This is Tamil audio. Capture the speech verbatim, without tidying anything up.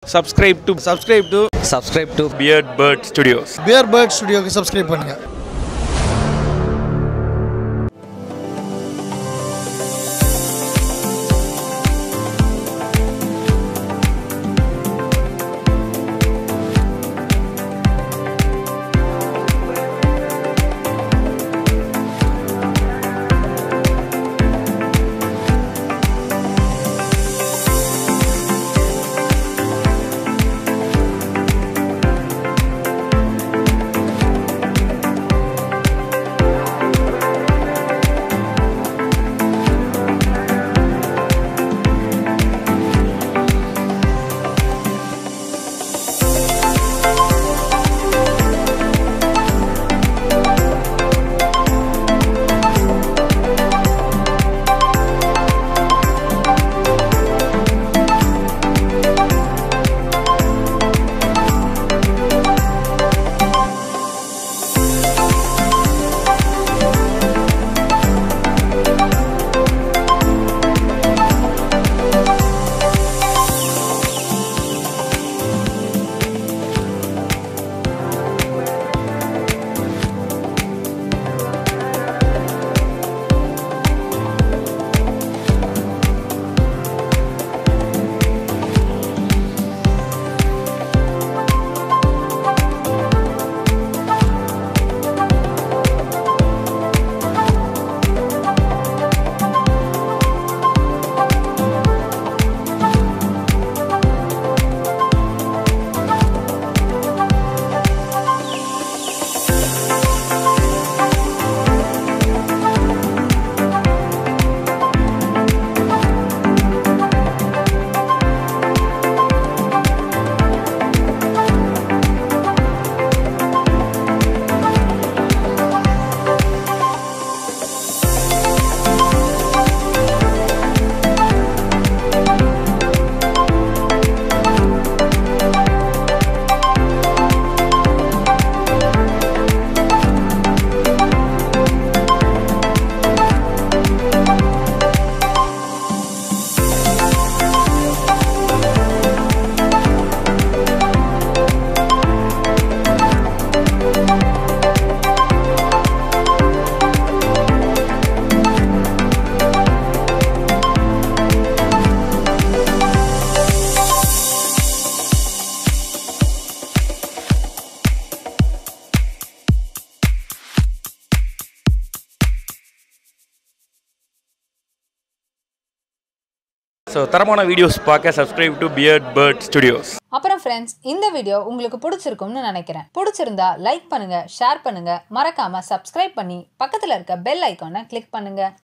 Subscribe to subscribe to subscribe to Beard Bird Studios. Beard Bird Studio க்கு subscribe பண்ணுங்க. So, தரமான வீடியோஸ் பார்க்க subscribe to Beard Bird Studios. அப்புறம் ஃப்ரெண்ட்ஸ், இந்த வீடியோ உங்களுக்கு பிடிச்சிருக்கும்னு நினைக்கிறேன். பிடிச்சிருந்தா லைக் பண்ணுங்க, ஷேர் பண்ணுங்க, மறக்காம சப்ஸ்கிரைப் பண்ணி பக்கத்துல இருக்க பெல் ஐகானை கிளிக் பண்ணுங்க.